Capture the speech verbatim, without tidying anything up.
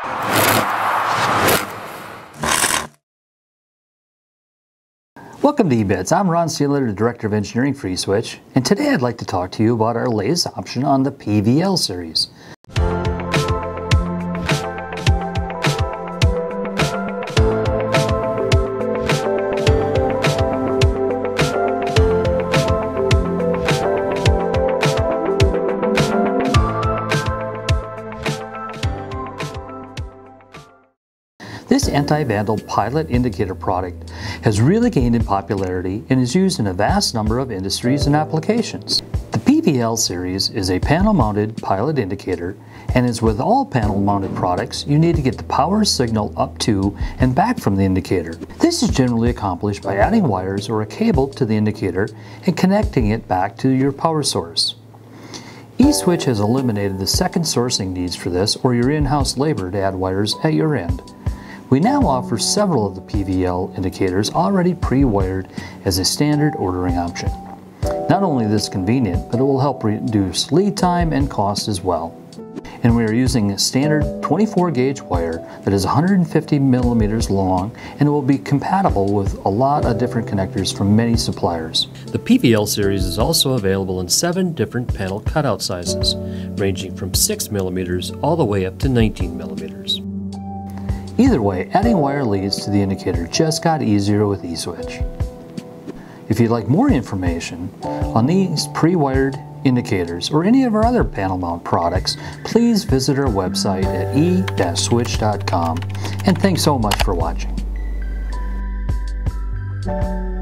Welcome to eBits. I'm Ron Sealer, the Director of Engineering for eSwitch, and today I'd like to talk to you about our latest option on the P V L series. This anti-vandal pilot indicator product has really gained in popularity and is used in a vast number of industries and applications. The P V L series is a panel-mounted pilot indicator, and as with all panel-mounted products, you need to get the power signal up to and back from the indicator. This is generally accomplished by adding wires or a cable to the indicator and connecting it back to your power source. eSwitch has eliminated the second sourcing needs for this or your in-house labor to add wires at your end. We now offer several of the P V L indicators already pre-wired as a standard ordering option. Not only is this convenient, but it will help reduce lead time and cost as well. And we are using a standard twenty-four gauge wire that is one hundred fifty millimeters long and will be compatible with a lot of different connectors from many suppliers. The P V L series is also available in seven different panel cutout sizes, ranging from six millimeters all the way up to nineteen millimeters. Either way, adding wire leads to the indicator just got easier with eSwitch. If you'd like more information on these pre-wired indicators or any of our other panel mount products, please visit our website at e dash switch dot com. And thanks so much for watching.